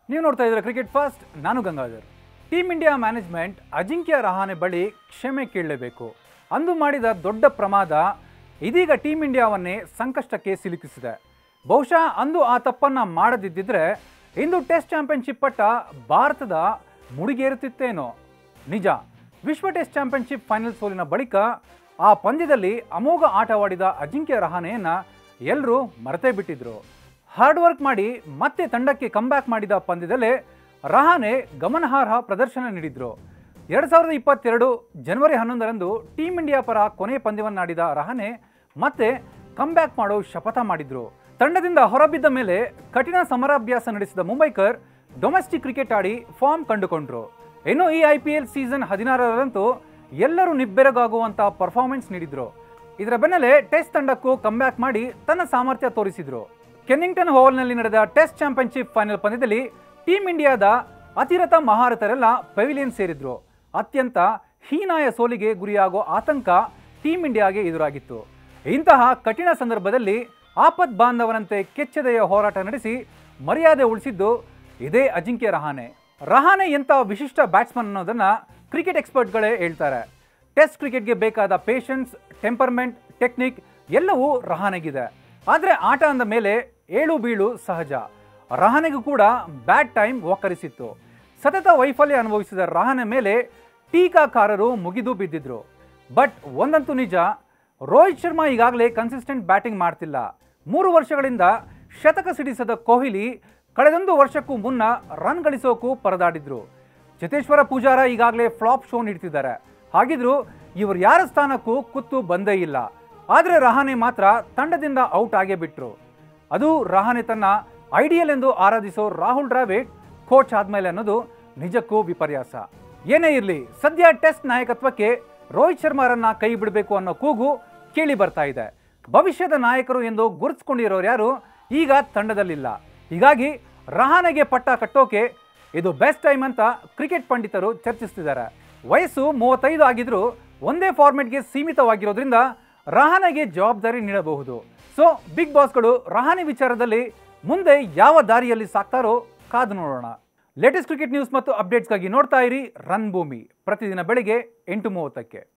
ನೀವು ನೋಡ್ತಾ ಇದ್ದೀರಾ ಕ್ರಿಕೆಟ್ ಫಾಸ್ಟ್. ನಾನು Gangadhar. Team India management Ajinkya Rahane ಬಳಿ ಕ್ಷಮೆ ಕೇಳಲೇಬೇಕು. ಅಂದು ಮಾಡಿದ ದೊಡ್ಡ ಪ್ರಮಾದ ಇದೀಗ ಟೀಮ್ ಇಂಡಿಯಾವನ್ನೇ ಸಂಕಷ್ಟಕ್ಕೆ ಸಿಲುಕಿಸಿದೆ. ಬಹುಶಃ ಅಂದು ಆ ತಪ್ಪನ್ನು ಮಾಡದಿದ್ದರೆ ಇಂದು ಟೆಸ್ಟ್ ಚಾಂಪಿಯನ್ಶಿಪ್ ಪಟ್ಟ ಭಾರತದ ಮುಡಿಗೇರುತ್ತಿತ್ತೇನೋ. ನಿಜ, ವಿಶ್ವ ಟೆಸ್ಟ್ ಚಾಂಪಿಯನ್ಶಿಪ್ ಫೈನಲ್ ಸೋಲಿನ ಬಳಿಕ ಆ ಪಂದ್ಯದಲ್ಲಿ ಅಮೋಘ ಆಟವಾಡಿದ ಅಜಿಂಕ್ಯ ರಹಾನೆಯನ್ನು ಎಲ್ಲರೂ ಮರೆತೇ ಬಿಟ್ಟಿದ್ರು. ಹಾರ್ಡ್ ವರ್ಕ್ ಮಾಡಿ ಮತ್ತೆ ತಂಡಕ್ಕೆ ಕಂಬ್ಯಾಕ್ ಮಾಡಿದ ಪಂದ್ಯದಲ್ಲೇ ರಹಾನೆ ಗಮನಾರ್ಹ ಪ್ರದರ್ಶನ ನೀಡಿದ್ರು. 2022 ಜನವರಿ 11ರಂದು ಟೀಮ್ ಇಂಡಿಯಾ ಪರ ಕೊನೆ ಪಂದ್ಯವನ್ನಾಡಿದ ರಹಾನೆ ಮತ್ತೆ ಕಂಬ್ಯಾಕ್ ಮಾಡೋ ಶಪಥ ಮಾಡಿದ್ರು. ತಂಡದಿಂದ ಹೊರಬಿದ್ದ ಮೇಲೆ ಕಠಿಣ ಸಮರಾಭ್ಯಾಸ ನಡೆಸಿದ ಮುಂಬೈಕರ್ ಡೊಮೆಸ್ಟಿಕ್ ಕ್ರಿಕೆಟ್ ಆಡಿ ಫಾರ್ಮ್ ಕಂಡುಕೊಂಡ್ರು. ಇನ್ನು ಈ IPL ಸೀಸನ್ 16ರಂತೂ ಎಲ್ಲರೂ ನಿಬ್ಬೆರಗಾಗುವಂಥ ಪರ್ಫಾರ್ಮೆನ್ಸ್ ನೀಡಿದ್ರು. ಇದರ ಬೆನ್ನಲ್ಲೇ ಟೆಸ್ಟ್ ತಂಡಕ್ಕೂ ಕಂಬ್ಯಾಕ್ ಮಾಡಿ ತನ್ನ ಸಾಮರ್ಥ್ಯ ತೋರಿಸಿದ್ರು. ಕೆನ್ನಿಂಗ್ಟನ್ ಓವಲ್ನಲ್ಲಿ ನಡೆದ ಟೆಸ್ಟ್ ಚಾಂಪಿಯನ್ಶಿಪ್ ಫೈನಲ್ ಪಂದ್ಯದಲ್ಲಿ ಟೀಮ್ ಇಂಡಿಯಾದ ಅತಿರಥ ಮಹಾರಥರೆಲ್ಲ ಪೆವಿಲಿಯನ್ ಸೇರಿದ್ರು. ಅತ್ಯಂತ ಹೀನಾಯ ಸೋಲಿಗೆ ಗುರಿಯಾಗೋ ಆತಂಕ ಟೀಮ್ ಇಂಡಿಯಾಗೆ ಎದುರಾಗಿತ್ತು. ಇಂತಹ ಕಠಿಣ ಸಂದರ್ಭದಲ್ಲಿ ಆಪತ್ ಬಾಂಧವನಂತೆ ಕೆಚ್ಚೆದೆಯ ಹೋರಾಟ ನಡೆಸಿ ಮರ್ಯಾದೆ ಉಳಿಸಿದ್ದು ಇದೇ ಅಜಿಂಕ್ಯ ರಹಾನೆ. ರಹಾನೆ ಎಂಥ ವಿಶಿಷ್ಟ ಬ್ಯಾಟ್ಸ್ಮನ್ ಅನ್ನೋದನ್ನು ಕ್ರಿಕೆಟ್ ಎಕ್ಸ್ಪರ್ಟ್ಗಳೇ ಹೇಳ್ತಾರೆ. ಟೆಸ್ಟ್ ಕ್ರಿಕೆಟ್ಗೆ ಬೇಕಾದ ಪೇಷನ್ಸ್, ಟೆಂಪರ್ಮೆಂಟ್, ಟೆಕ್ನಿಕ್ ಎಲ್ಲವೂ ರಹಾನೆಗಿದೆ. ಆದರೆ ಆಟ ಅಂದ ಮೇಲೆ ಏಳು ಬೀಳು ಸಹಜ. ರಹಾನೆಗೂ ಕೂಡ ಬ್ಯಾಡ್ ಟೈಮ್ ಒಕ್ಕರಿಸಿತ್ತು. ಸತತ ವೈಫಲ್ಯ ಅನುಭವಿಸಿದ ರಹಾನೆ ಮೇಲೆ ಟೀಕಾಕಾರರು ಮುಗಿದು ಬಿದ್ದಿದ್ರು. ಬಟ್ ಒಂದಂತೂ ನಿಜ, ರೋಹಿತ್ ಶರ್ಮಾ ಈಗಾಗಲೇ ಕನ್ಸಿಸ್ಟೆಂಟ್ ಬ್ಯಾಟಿಂಗ್ ಮಾಡ್ತಿಲ್ಲ. 3 ವರ್ಷಗಳಿಂದ ಶತಕ ಸಿಡಿಸದ ಕೊಹ್ಲಿ ಕಳೆದೊಂದು ವರ್ಷಕ್ಕೂ ಮುನ್ನ ರನ್ ಗಳಿಸೋಕು ಪರದಾಡಿದ್ರು. ಚೇತೇಶ್ವರ ಪೂಜಾರ ಈಗಾಗಲೇ ಫ್ಲಾಪ್ ಶೋ ನೀಡ್ತಿದ್ದಾರೆ. ಹಾಗಿದ್ರು ಇವರು ಯಾರ ಸ್ಥಾನಕ್ಕೂ ಕುತ್ತು ಬಂದೇ ಇಲ್ಲ. ಆದರೆ ರಹಾನೆ ಮಾತ್ರ ತಂಡದಿಂದ ಔಟ್ ಆಗೇ ಬಿಟ್ರು. ಅದು ರಹಾನೆ ತನ್ನ ಐಡಿಯಲ್ ಎಂದು ಆರಾಧಿಸೋ ರಾಹುಲ್ ದ್ರಾವಿಡ್ ಕೋಚ್ ಆದ್ಮೇಲೆ ಅನ್ನೋದು ನಿಜಕ್ಕೂ ವಿಪರ್ಯಾಸ. ಏನೇ ಇರಲಿ, ಸದ್ಯ ಟೆಸ್ಟ್ ನಾಯಕತ್ವಕ್ಕೆ ರೋಹಿತ್ ಶರ್ಮಾರನ್ನ ಕೈ ಬಿಡಬೇಕು ಅನ್ನೋ ಕೂಗು ಕೇಳಿ ಬರ್ತಾ ಇದೆ. ಭವಿಷ್ಯದ ನಾಯಕರು ಎಂದು ಗುರುತಿಸ್ಕೊಂಡಿರೋರು ಯಾರು ಈಗ ತಂಡದಲ್ಲಿಲ್ಲ. ಹೀಗಾಗಿ ರಹಾನೆಗೆ ಪಟ್ಟ ಕಟ್ಟೋಕೆ ಇದು ಬೆಸ್ಟ್ ಟೈಮ್ ಅಂತ ಕ್ರಿಕೆಟ್ ಪಂಡಿತರು ಚರ್ಚಿಸ್ತಿದ್ದಾರೆ. ವಯಸ್ಸು 35 ಆಗಿದ್ರೂ ಒಂದೇ ಫಾರ್ಮೆಟ್ಗೆ ಸೀಮಿತವಾಗಿರೋದ್ರಿಂದ ರಹಾನೆಗೆ ಜವಾಬ್ದಾರಿ ನೀಡಬಹುದು. ಸೊ ಬಿಗ್ ಬಾಸ್ಗಳು ರಹಾನೆ ವಿಚಾರದಲ್ಲಿ ಮುಂದೆ ಯಾವ ದಾರಿಯಲ್ಲಿ ಸಾಕ್ತಾರೋ ಕಾದು ನೋಡೋಣ. ಲೇಟೆಸ್ಟ್ ಕ್ರಿಕೆಟ್ ನ್ಯೂಸ್ ಮತ್ತು ಅಪ್ಡೇಟ್ಸ್ಗಾಗಿ ನೋಡ್ತಾ ಇರಿ ರನ್ ಭೂಮಿ. ಪ್ರತಿದಿನ ಬೆಳಿಗ್ಗೆ 8:30ಕ್ಕೆ.